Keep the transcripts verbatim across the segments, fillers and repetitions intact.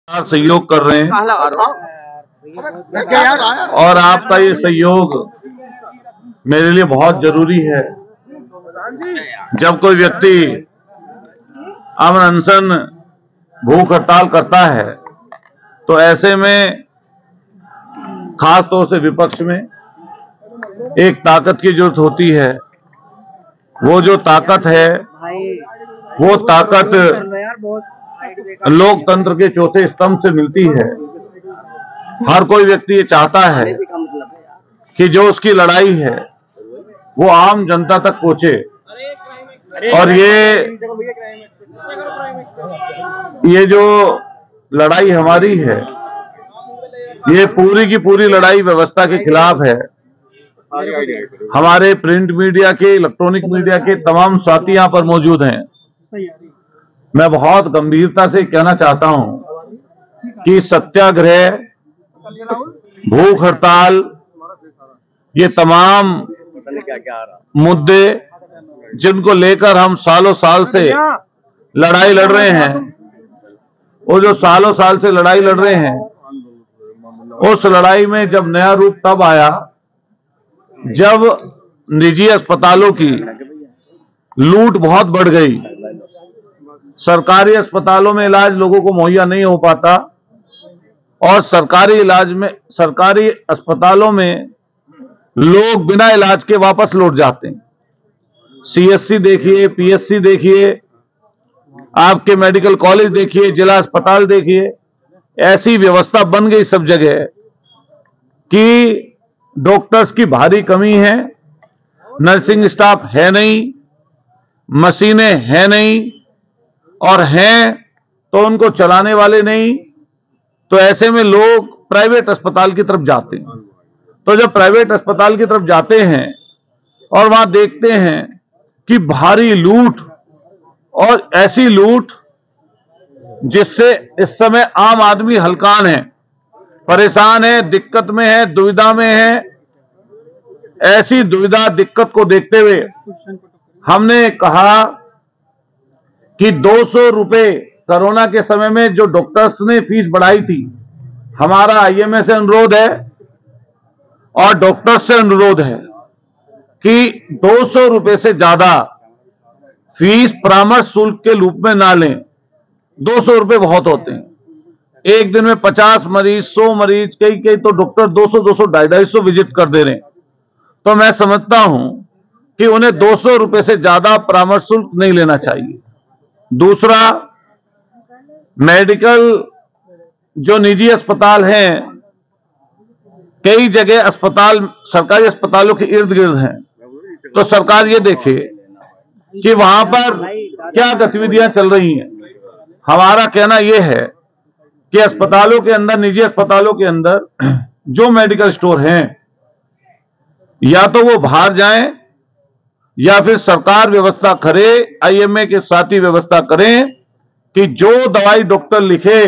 सहयोग कर रहे हैं और आपका ये सहयोग मेरे लिए बहुत जरूरी है। जब कोई व्यक्ति अमन अनशन भूख हड़ताल करता है तो ऐसे में खास तौर से विपक्ष में एक ताकत की जरूरत होती है। वो जो ताकत है वो ताकत लोकतंत्र के चौथे स्तंभ से मिलती है। हर कोई व्यक्ति ये चाहता है कि जो उसकी लड़ाई है वो आम जनता तक पहुंचे और ये ये जो लड़ाई हमारी है ये पूरी की पूरी लड़ाई व्यवस्था के खिलाफ है। हमारे प्रिंट मीडिया के, इलेक्ट्रॉनिक मीडिया के तमाम साथी यहाँ पर मौजूद हैं। मैं बहुत गंभीरता से कहना चाहता हूं कि सत्याग्रह, भूख हड़ताल, ये तमाम मुद्दे जिनको लेकर हम सालों साल से लड़ाई लड़ रहे हैं, वो जो सालों साल से लड़ाई लड़ रहे हैं, उस लड़ाई में जब नया रूप तब आया जब निजी अस्पतालों की लूट बहुत बढ़ गई। सरकारी अस्पतालों में इलाज लोगों को मुहैया नहीं हो पाता और सरकारी इलाज में सरकारी अस्पतालों में लोग बिना इलाज के वापस लौट जाते हैं। सीएससी देखिए, पीएससी देखिए, आपके मेडिकल कॉलेज देखिए, जिला अस्पताल देखिए, ऐसी व्यवस्था बन गई सब जगह कि डॉक्टर्स की भारी कमी है, नर्सिंग स्टाफ है नहीं, मशीनें हैं नहीं और हैं तो उनको चलाने वाले नहीं। तो ऐसे में लोग प्राइवेट अस्पताल की तरफ जाते हैं। तो जब प्राइवेट अस्पताल की तरफ जाते हैं और वहां देखते हैं कि भारी लूट और ऐसी लूट जिससे इस समय आम आदमी हलकान है, परेशान है, दिक्कत में है, दुविधा में है। ऐसी दुविधा दिक्कत को देखते हुए हमने कहा कि दो सौ रुपए कोरोना के समय में जो डॉक्टर्स ने फीस बढ़ाई थी, हमारा आईएमए से अनुरोध है और डॉक्टर्स से अनुरोध है कि दो सौ रुपए से ज्यादा फीस परामर्श शुल्क के रूप में ना लें। दो सौ रुपए बहुत होते हैं। एक दिन में पचास मरीज, सौ मरीज, कई कई तो डॉक्टर दो सौ दो सौ ढाई ढाई सौ विजिट कर दे रहे हैं। तो मैं समझता हूं कि उन्हें दो सौ रुपए से ज्यादा परामर्श शुल्क नहीं लेना चाहिए। दूसरा, मेडिकल जो निजी अस्पताल हैं, कई जगह अस्पताल सरकारी अस्पतालों के इर्द गिर्द हैं, तो सरकार ये देखे कि वहां पर क्या गतिविधियां चल रही हैं। हमारा कहना यह है कि अस्पतालों के अंदर, निजी अस्पतालों के अंदर जो मेडिकल स्टोर हैं, या तो वो बाहर जाएं या फिर सरकार व्यवस्था करे, आईएमए के साथ ही व्यवस्था करें कि जो दवाई डॉक्टर लिखे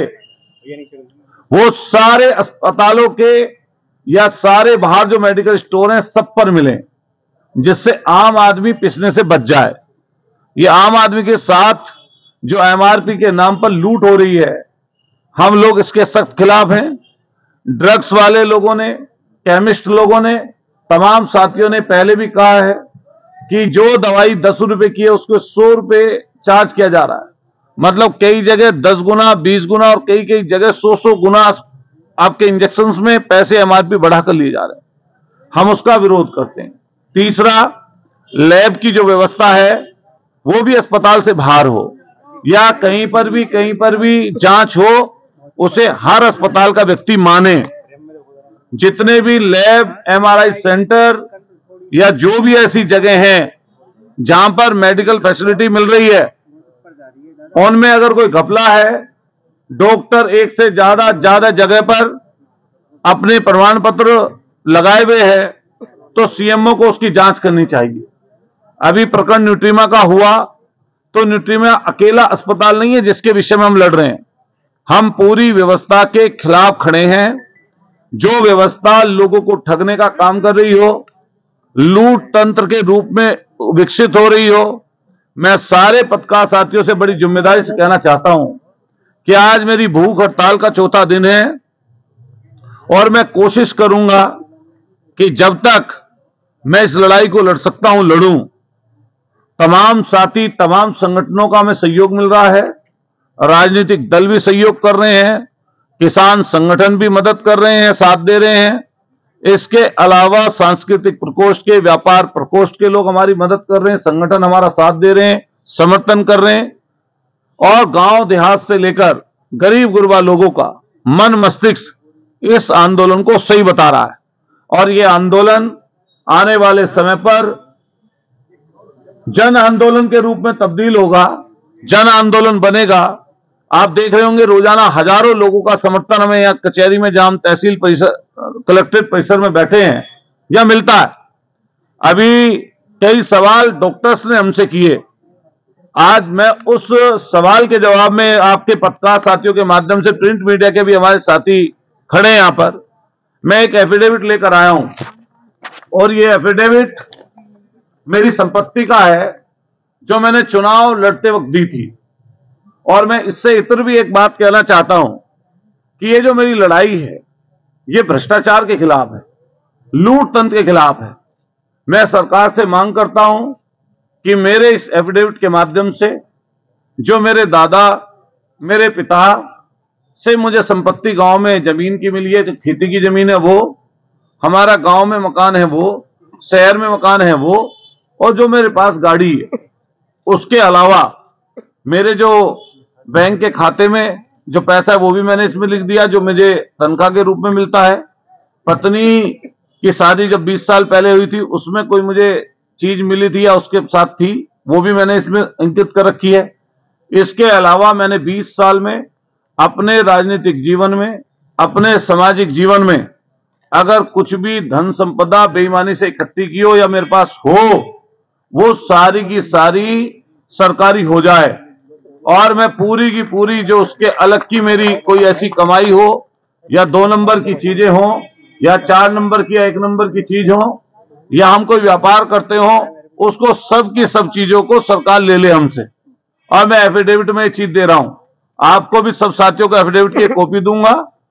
वो सारे अस्पतालों के या सारे बाहर जो मेडिकल स्टोर हैं सब पर मिले, जिससे आम आदमी पिसने से बच जाए। ये आम आदमी के साथ जो एमआरपी के नाम पर लूट हो रही है, हम लोग इसके सख्त खिलाफ हैं। ड्रग्स वाले लोगों ने, केमिस्ट लोगों ने, तमाम साथियों ने पहले भी कहा है कि जो दवाई दस रुपए की है उसको सौ रुपए चार्ज किया जा रहा है। मतलब कई जगह दस गुना, बीस गुना और कई कई जगह सौ सौ गुना आपके इंजेक्शंस में पैसे एमआरपी बढ़ाकर लिए जा रहे हैं। हम उसका विरोध करते हैं। तीसरा, लैब की जो व्यवस्था है वो भी अस्पताल से बाहर हो या कहीं पर भी कहीं पर भी जांच हो, उसे हर अस्पताल का व्यक्ति माने। जितने भी लैब, एमआरआई सेंटर या जो भी ऐसी जगह हैं जहां पर मेडिकल फैसिलिटी मिल रही है, उनमें अगर कोई घपला है, डॉक्टर एक से ज्यादा ज्यादा जगह पर अपने प्रमाण पत्र लगाए हुए हैं, तो सीएमओ को उसकी जांच करनी चाहिए। अभी प्रकरण न्यूट्रीमा का हुआ तो न्यूट्रीमा अकेला अस्पताल नहीं है जिसके विषय में हम लड़ रहे हैं। हम पूरी व्यवस्था के खिलाफ खड़े हैं। जो व्यवस्था लोगों को ठगने का काम कर रही हो, लूट तंत्र के रूप में विकसित हो रही हो, मैं सारे पत्रकार साथियों से बड़ी जिम्मेदारी से कहना चाहता हूं कि आज मेरी भूख हड़ताल का चौथा दिन है और मैं कोशिश करूंगा कि जब तक मैं इस लड़ाई को लड़ सकता हूं लड़ूं। तमाम साथी, तमाम संगठनों का हमें सहयोग मिल रहा है, राजनीतिक दल भी सहयोग कर रहे हैं, किसान संगठन भी मदद कर रहे हैं, साथ दे रहे हैं। इसके अलावा सांस्कृतिक प्रकोष्ठ के, व्यापार प्रकोष्ठ के लोग हमारी मदद कर रहे हैं, संगठन हमारा साथ दे रहे हैं, समर्थन कर रहे हैं। और गांव देहात से लेकर गरीब गुरबा लोगों का मन मस्तिष्क इस आंदोलन को सही बता रहा है और यह आंदोलन आने वाले समय पर जन आंदोलन के रूप में तब्दील होगा, जन आंदोलन बनेगा। आप देख रहे होंगे रोजाना हजारों लोगों का समर्थन हमें यहां कचहरी में, जहां हम तहसील परिसर, कलेक्ट्रेट परिसर में बैठे हैं, यह मिलता है। अभी कई सवाल डॉक्टर्स ने हमसे किए, आज मैं उस सवाल के जवाब में आपके पत्रकार साथियों के माध्यम से, प्रिंट मीडिया के भी हमारे साथी खड़े हैं यहां पर, मैं एक एफिडेविट लेकर आया हूं और ये एफिडेविट मेरी संपत्ति का है जो मैंने चुनाव लड़ते वक्त दी थी। और मैं इससे इतर भी एक बात कहना चाहता हूं कि ये जो मेरी लड़ाई है ये भ्रष्टाचार के खिलाफ है, लूट तंत्र के खिलाफ है। मैं सरकार से मांग करता हूं कि मेरे इस एफिडेविट के माध्यम से जो मेरे दादा, मेरे पिता से मुझे संपत्ति गांव में जमीन की मिली है, जो खेती की जमीन है वो, हमारा गांव में मकान है वो, शहर में मकान है वो, और जो मेरे पास गाड़ी है, उसके अलावा मेरे जो बैंक के खाते में जो पैसा है वो भी मैंने इसमें लिख दिया, जो मुझे तनख्वाह के रूप में मिलता है। पत्नी की शादी जब बीस साल पहले हुई थी उसमें कोई मुझे चीज मिली थी या उसके साथ थी, वो भी मैंने इसमें अंकित कर रखी है। इसके अलावा मैंने बीस साल में अपने राजनीतिक जीवन में, अपने सामाजिक जीवन में अगर कुछ भी धन संपदा बेईमानी से इकट्ठी की हो या मेरे पास हो, वो सारी की सारी सरकारी हो जाए और मैं पूरी की पूरी जो उसके अलग की मेरी कोई ऐसी कमाई हो या दो नंबर की चीजें हो या चार नंबर की या एक नंबर की चीज हो या हम कोई व्यापार करते हो, उसको सब की सब चीजों को सरकार ले ले हमसे। और मैं एफिडेविट में ये चीज दे रहा हूं, आपको भी सब साथियों को एफिडेविट की कॉपी दूंगा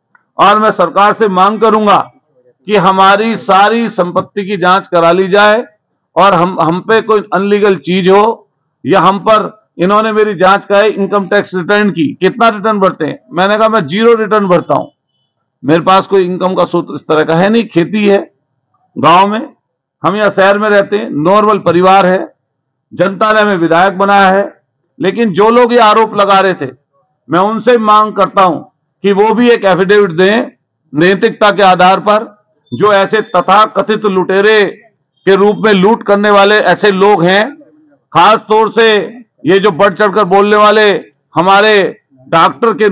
और मैं सरकार से मांग करूंगा कि हमारी सारी संपत्ति की जांच करा ली जाए और हम हम पे कोई अनलीगल चीज हो या हम पर, इन्होंने मेरी जांच का है इनकम टैक्स रिटर्न की, कितना रिटर्न भरते हैं, मैंने कहा मैं जीरो रिटर्न भरता हूं, मेरे पास कोई इनकम का सूत्र इस तरह का है नहीं, खेती है गांव में, हम यहां शहर में रहते हैं, नॉर्मल परिवार है, जनता ने हमें विधायक बनाया है। लेकिन जो लोग ये आरोप लगा रहे थे, मैं उनसे मांग करता हूं कि वो भी एक एफिडेविट दें नैतिकता के आधार पर। जो ऐसे तथाकथित लुटेरे के रूप में लूट करने वाले ऐसे लोग हैं, खास तौर से ये जो बढ़ चढ़कर बोलने वाले हमारे डॉक्टर के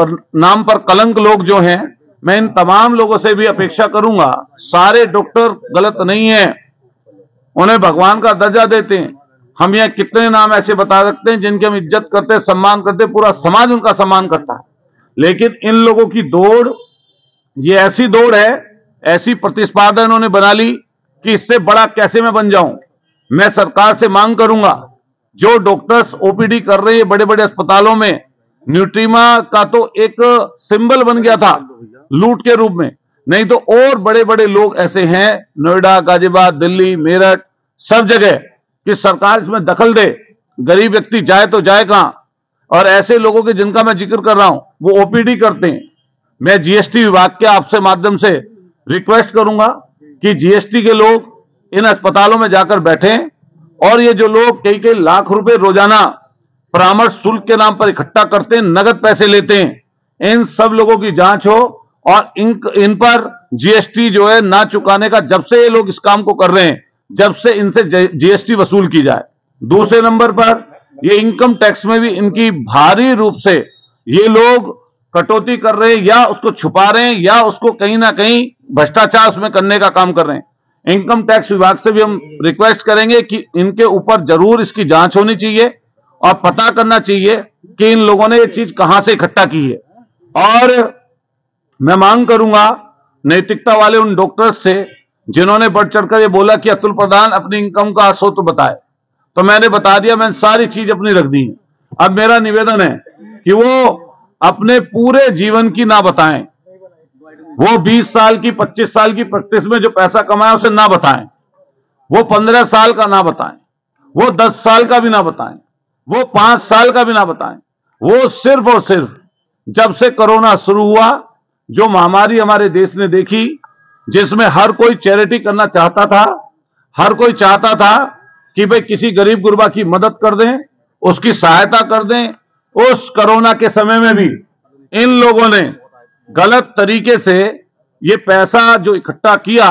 नाम पर कलंक लोग जो हैं, मैं इन तमाम लोगों से भी अपेक्षा करूंगा, सारे डॉक्टर गलत नहीं हैं, उन्हें भगवान का दर्जा देते हैं। हम यह कितने नाम ऐसे बता सकते हैं जिनकी हम इज्जत करते, सम्मान करते, पूरा समाज उनका सम्मान करता है। लेकिन इन लोगों की दौड़, ये ऐसी दौड़ है, ऐसी प्रतिस्पर्धा इन्होंने बना ली कि इससे बड़ा कैसे मैं बन जाऊं। मैं सरकार से मांग करूंगा, जो डॉक्टर्स ओपीडी कर रहे हैं बड़े बड़े अस्पतालों में, न्यूट्रीमा का तो एक सिंबल बन गया था लूट के रूप में, नहीं तो और बड़े बड़े लोग ऐसे हैं नोएडा, गाजियाबाद, दिल्ली, मेरठ, सब जगह, कि सरकार इसमें दखल दे। गरीब व्यक्ति जाए तो जाए कहां। और ऐसे लोगों के जिनका मैं जिक्र कर रहा हूं वो ओपीडी करते हैं। मैं जीएसटी विभाग के आपसे माध्यम से रिक्वेस्ट करूंगा कि जीएसटी के लोग इन अस्पतालों में जाकर बैठें और ये जो लोग कई कई लाख रुपए रोजाना परामर्श शुल्क के नाम पर इकट्ठा करते हैं, नगद पैसे लेते हैं, इन सब लोगों की जांच हो और इन इन पर जीएसटी जो है ना चुकाने का, जब से ये लोग इस काम को कर रहे हैं, जब से इनसे जीएसटी वसूल की जाए। दूसरे नंबर पर ये इनकम टैक्स में भी इनकी भारी रूप से ये लोग कटौती कर रहे हैं या उसको छुपा रहे हैं या उसको कहीं ना कहीं भ्रष्टाचार उसमें करने का काम कर रहे हैं। इनकम टैक्स विभाग से भी हम रिक्वेस्ट करेंगे कि इनके ऊपर जरूर इसकी जांच होनी चाहिए और पता करना चाहिए कि इन लोगों ने ये चीज कहां से इकट्ठा की है। और मैं मांग करूंगा नैतिकता वाले उन डॉक्टर्स से जिन्होंने बढ़ चढ़कर ये बोला कि अतुल प्रधान अपनी इनकम का स्रोत बताए, तो मैंने बता दिया, मैंने सारी चीज अपनी रख दी। अब मेरा निवेदन है कि वो अपने पूरे जीवन की ना बताएं। वो बीस साल की पच्चीस साल की प्रैक्टिस में जो पैसा कमाया उसे ना बताएं, वो पंद्रह साल का ना बताएं, वो दस साल का भी ना बताएं, वो पांच साल का भी ना बताएं। वो सिर्फ और सिर्फ जब से कोरोना शुरू हुआ, जो महामारी हमारे देश ने देखी, जिसमें हर कोई चैरिटी करना चाहता था, हर कोई चाहता था कि भाई किसी गरीब गुरबा की मदद कर दें, उसकी सहायता कर दें। उस कोरोना के समय में भी इन लोगों ने गलत तरीके से ये पैसा जो इकट्ठा किया,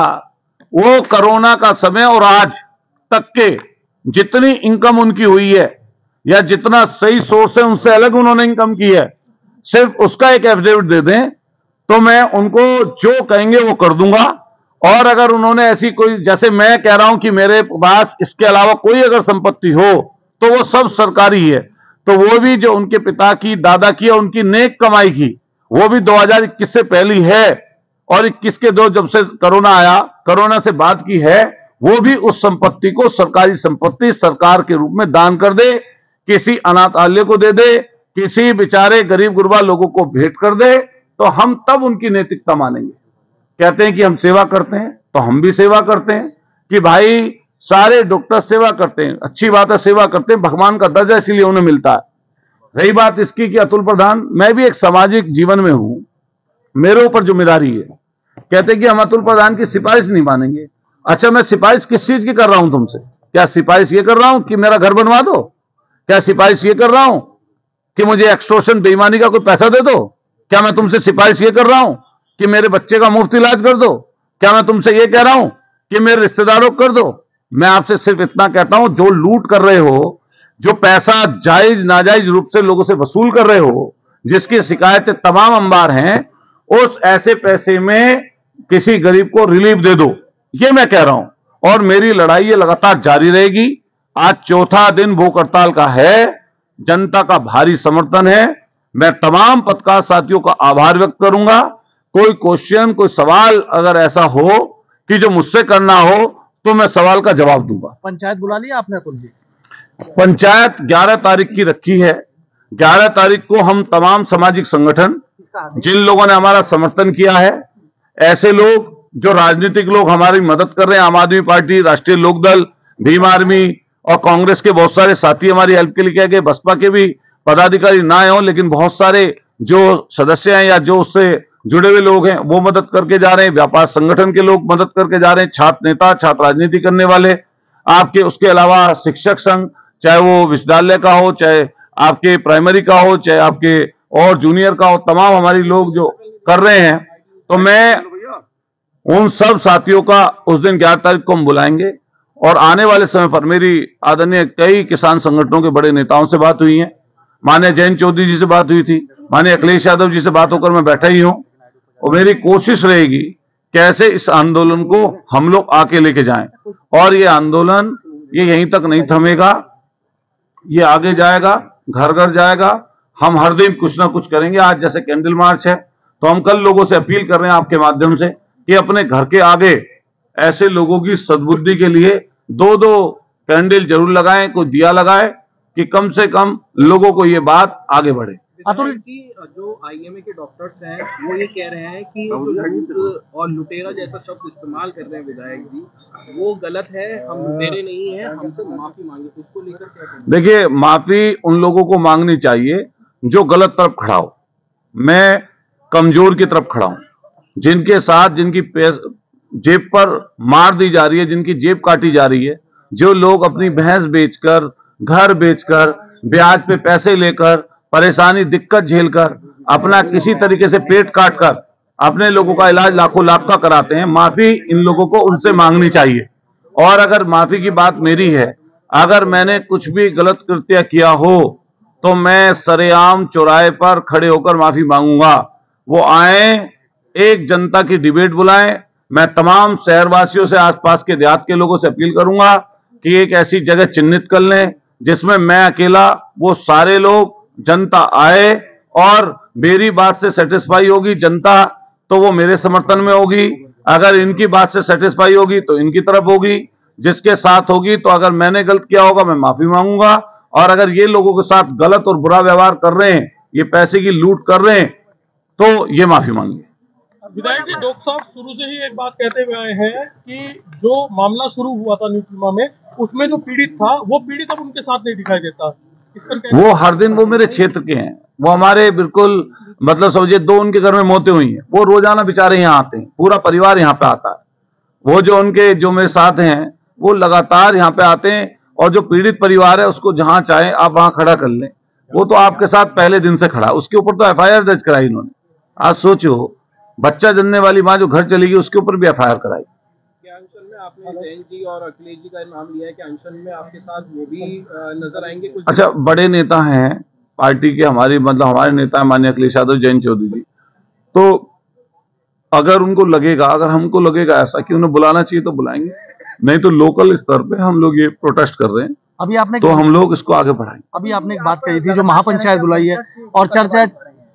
वो कोरोना का समय और आज तक के जितनी इनकम उनकी हुई है या जितना सही सोर्स है उनसे अलग उन्होंने इनकम की है, सिर्फ उसका एक एफिडेविट दे दें तो मैं उनको जो कहेंगे वो कर दूंगा। और अगर उन्होंने ऐसी कोई, जैसे मैं कह रहा हूं कि मेरे पास इसके अलावा कोई अगर संपत्ति हो तो वो सब सरकारी है, तो वो भी जो उनके पिता की, दादा की और उनकी नेक कमाई की, वो भी दो हज़ार इक्कीस से पहली है और इक्कीस के दो जब से कोरोना आया, कोरोना से बाद की है, वो भी उस संपत्ति को सरकारी संपत्ति सरकार के रूप में दान कर दे, किसी अनाथालय को दे दे, किसी बेचारे गरीब गुरबा लोगों को भेंट कर दे, तो हम तब उनकी नैतिकता मानेंगे। कहते हैं कि हम सेवा करते हैं, तो हम भी सेवा करते हैं कि भाई सारे डॉक्टर सेवा करते हैं, अच्छी बात है, सेवा करते हैं, भगवान का दर्जा इसीलिए उन्हें मिलता है। रही बात इसकी कि अतुल प्रधान, मैं भी एक सामाजिक जीवन में हूं, मेरे ऊपर जिम्मेदारी है। कहते हैं कि हम अतुल प्रधान की सिफारिश नहीं मानेंगे। अच्छा, मैं सिफारिश किस चीज की कर रहा हूं तुमसे? क्या सिफारिश ये कर रहा हूं कि मेरा घर बनवा दो? क्या सिफारिश ये कर रहा हूं कि मुझे एक्सटॉर्शन बेईमानी का कोई पैसा दे दो? क्या मैं तुमसे सिफारिश ये कर रहा हूं कि मेरे बच्चे का मुफ्त इलाज कर दो? क्या मैं तुमसे ये कह रहा हूं कि मेरे रिश्तेदारों को कर दो? मैं आपसे सिर्फ इतना कहता हूं, जो लूट कर रहे हो, जो पैसा जायज नाजायज रूप से लोगों से वसूल कर रहे हो, जिसकी शिकायतें तमाम अंबार हैं, उस ऐसे पैसे में किसी गरीब को रिलीफ दे दो, ये मैं कह रहा हूं। और मेरी लड़ाई ये लगातार जारी रहेगी। आज चौथा दिन भूख हड़ताल का है, जनता का भारी समर्थन है। मैं तमाम पत्रकार साथियों का आभार व्यक्त करूंगा। कोई क्वेश्चन, कोई सवाल अगर ऐसा हो कि जो मुझसे करना हो तो मैं सवाल का जवाब दूंगा। पंचायत बुला लिया आपने अतुल जी? पंचायत ग्यारह तारीख की रखी है। ग्यारह तारीख को हम तमाम सामाजिक संगठन, जिन लोगों ने हमारा समर्थन किया है, ऐसे लोग जो राजनीतिक लोग हमारी मदद कर रहे हैं, आम आदमी पार्टी, राष्ट्रीय लोकदल, भीम आर्मी और कांग्रेस के बहुत सारे साथी हमारी हेल्प के लिए कह गए, बसपा के भी पदाधिकारी ना हो, लेकिन बहुत सारे जो सदस्य हैं या जो उससे जुड़े हुए लोग हैं वो मदद करके जा रहे हैं, व्यापार संगठन के लोग मदद करके जा रहे हैं, छात्र नेता, छात्र राजनीति करने वाले, आपके उसके अलावा शिक्षक संघ, चाहे वो विश्वविद्यालय का हो, चाहे आपके प्राइमरी का हो, चाहे आपके और जूनियर का हो, तमाम हमारी लोग जो कर रहे हैं। तो मैं उन सब साथियों का उस दिन ग्यारह तारीख को हम बुलाएंगे। और आने वाले समय पर मेरी आदरणीय कई किसान संगठनों के बड़े नेताओं से बात हुई है, माननीय जयंत चौधरी जी से बात हुई थी, माननीय अखिलेश यादव जी से बात होकर मैं बैठा ही हूं। और मेरी कोशिश रहेगी कैसे इस आंदोलन को हम लोग आके लेके जाएं। और ये आंदोलन ये यहीं तक नहीं थमेगा, ये आगे जाएगा, घर घर जाएगा। हम हर दिन कुछ ना कुछ करेंगे। आज जैसे कैंडल मार्च है, तो हम कल लोगों से अपील कर रहे हैं आपके माध्यम से कि अपने घर के आगे ऐसे लोगों की सद्बुद्धि के लिए दो दो कैंडल जरूर लगाएं, कोई दिया लगाए, कि कम से कम लोगों को ये बात आगे बढ़े। अतुल जी, जो आईएमए के डॉक्टर्स हैं वो ये कह रहे हैं कि लूट और लुटेरा जैसा शब्द इस्तेमाल कर रहे हैं विधायक जी, वो गलत है, हम लुटेरे नहीं हैं, हमसे माफी मांगे। उसको लेकर क्या कहेंगे? देखिए, माफी उन लोगों को मांगनी चाहिए जो गलत तरफ खड़ा हो। मैं कमजोर की तरफ खड़ा हूं, जिनके साथ जिनकी जेब पर मार दी जा रही है, जिनकी जेब काटी जा रही है, जो लोग अपनी भैंस बेचकर, घर बेचकर, ब्याज पे पैसे लेकर, परेशानी दिक्कत झेलकर, अपना किसी तरीके से पेट काट कर अपने लोगों का इलाज लाखों लाख का कराते हैं, माफी इन लोगों को उनसे मांगनी चाहिए। और अगर माफी की बात मेरी है, अगर मैंने कुछ भी गलत कृत्य किया हो तो मैं सरेआम चौराहे पर खड़े होकर माफी मांगूंगा। वो आए, एक जनता की डिबेट बुलाएं। मैं तमाम शहरवासियों से, आसपास के देहात के लोगों से अपील करूंगा कि एक ऐसी जगह चिन्हित कर लें जिसमें मैं अकेला, वो सारे लोग, जनता आए और मेरी बात से सेटिस्फाई होगी जनता तो वो मेरे समर्थन में होगी, अगर इनकी बात से सेटिस्फाई होगी तो इनकी तरफ होगी, जिसके साथ होगी। तो अगर मैंने गलत किया होगा मैं माफी मांगूंगा, और अगर ये लोगों के साथ गलत और बुरा व्यवहार कर रहे हैं ये पैसे की लूट कर रहे हैं तो ये माफी मांगिए। विधायक जी, डॉक्टर साहब शुरू से ही एक बात कहते हुए आए हैं कि जो मामला शुरू हुआ था न्यूट्रिमा में, उसमें जो पीड़ित था वो पीड़ित अब उनके साथ नहीं दिखाई देता। इस पर वो हर दिन, वो मेरे क्षेत्र के हैं, वो हमारे बिल्कुल मतलब समझिए दो उनके घर में मौतें हुई हैं, वो रोजाना बेचारे यहाँ आते हैं, पूरा परिवार यहाँ पे आता है। वो जो उनके जो मेरे साथ हैं वो लगातार यहाँ पे आते हैं, और जो पीड़ित परिवार है उसको जहां चाहे आप वहां खड़ा कर लें। वो तो आपके साथ पहले दिन से खड़ा, उसके ऊपर तो एफ आई आर दर्ज कराई इन्होंने। आज सोचो, बच्चा जनने वाली माँ जो घर चली गई उसके ऊपर भी एफ आई आर कराई। क्या अनशन में आपने जैन जी और अखिलेश जी का नाम लिया है कि अनशन में आपके साथ वो भी नजर आएंगे कुछ? अच्छा, बड़े नेता हैं पार्टी के, हमारी मतलब हमारे नेता है माननीय अखिलेश यादव, जैन चौधरी जी, तो अगर उनको लगेगा, अगर हमको लगेगा ऐसा कि उन्हें बुलाना चाहिए तो बुलाएंगे, नहीं तो लोकल स्तर पे हम लोग ये प्रोटेस्ट कर रहे हैं। अभी आपने तो हम लोग इसको आगे बढ़ाएंगे। अभी आपने एक बात कही थी जो महापंचायत बुलाई है और चर्चा,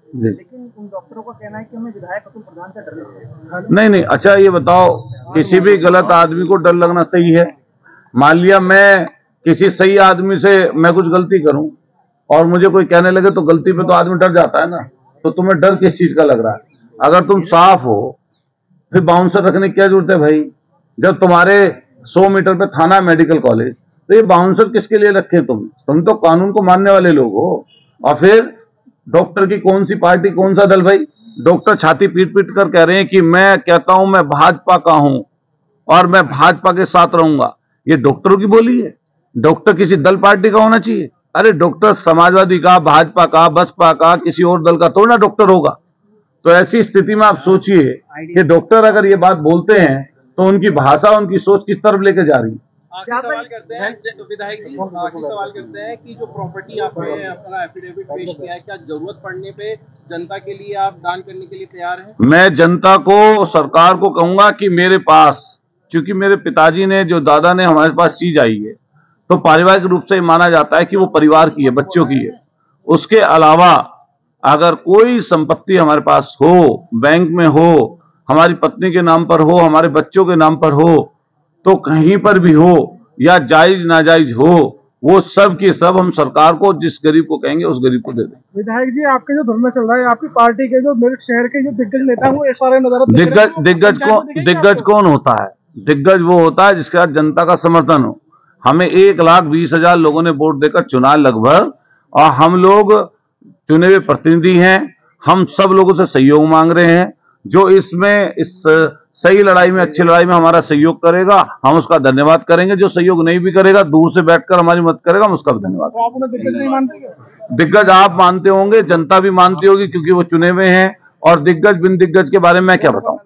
लेकिन उन डॉक्टरों का कहना है कि हमें विधायक अतुल प्रधान का डर लगता है। नहीं नहीं, अच्छा ये बताओ, किसी भी गलत आदमी को डर लगना सही है? मान लिया मैं किसी सही आदमी से मैं कुछ गलती करूं और मुझे कोई कहने लगे तो गलती पे तो आदमी डर जाता है ना। तो तुम्हें डर किस चीज का लग रहा है? अगर तुम साफ हो फिर बाउंसर रखने की क्या जरूरत है भाई? जब तुम्हारे सौ मीटर पे थाना मेडिकल कॉलेज, तो ये बाउंसर किसके लिए रखे? तुम तुम तो कानून को मानने वाले लोग हो। और फिर डॉक्टर की कौन सी पार्टी, कौन सा दल? भाई डॉक्टर छाती पीट पीट कर कह रहे हैं कि मैं कहता हूं मैं भाजपा का हूं और मैं भाजपा के साथ रहूंगा। ये डॉक्टरों की बोली है? डॉक्टर किसी दल पार्टी का होना चाहिए? अरे डॉक्टर समाजवादी का, भाजपा का, बसपा का, किसी और दल का थोड़ा ना डॉक्टर होगा। तो ऐसी स्थिति में आप सोचिए कि डॉक्टर अगर ये बात बोलते हैं तो उनकी भाषा, उनकी सोच किस तरफ लेके जा रही है। आखिरी सवाल करते हैं विधायक जी, आखिरी सवाल करते हैं कि जो प्रॉपर्टी आपने अपना एफिडेविट पेश किया है, क्या जरूरत पड़ने पे जनता के लिए आप दान करने के लिए तैयार हैं? मैं जनता को, सरकार को कहूंगा कि मेरे पास, क्योंकि मेरे पिताजी ने, जो दादा ने हमारे पास चीज आई है, तो पारिवारिक रूप से माना जाता है कि वो परिवार की है, बच्चों की है। उसके अलावा अगर कोई संपत्ति हमारे पास हो, बैंक में हो, हमारी पत्नी के नाम पर हो, हमारे बच्चों के नाम पर हो, तो कहीं पर भी हो या जायज नाजायज हो, वो सब की सब हम सरकार को, जिस गरीब को कहेंगे उस गरीब को दे देंगे। विधायक जी, आपके जो धरना चल रहा है, आपकी पार्टी के जो मेरठ शहर के जो दिग्गज नेता वो एफ आई आर नजर दिग्गज दिग्गज कौन दिग्गज कौन होता है? दिग्गज वो होता है जिसके साथ जनता का समर्थन हो। हमें एक लाख बीस हजार लोगों ने वोट देकर चुना लगभग, और हम लोग चुने हुए प्रतिनिधि हैं। हम सब लोगों से सहयोग मांग रहे हैं। जो इसमें इस सही लड़ाई में, अच्छी लड़ाई में हमारा सहयोग करेगा, हम उसका धन्यवाद करेंगे। जो सहयोग नहीं भी करेगा, दूर से बैठकर हमारी मदद करेगा, हम उसका भी धन्यवाद। तो आप उन्हें दिग्गज नहीं मानते? दिग्गज आप मानते होंगे, जनता भी मानती होगी, क्योंकि वो चुने हुए हैं। और दिग्गज बिन दिग्गज के बारे में मैं क्या बताऊं?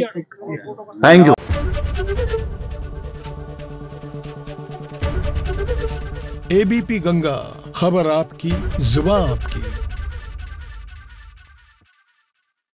Thank you. एबीपी गंगा, खबर आपकी, जुबान आपकी।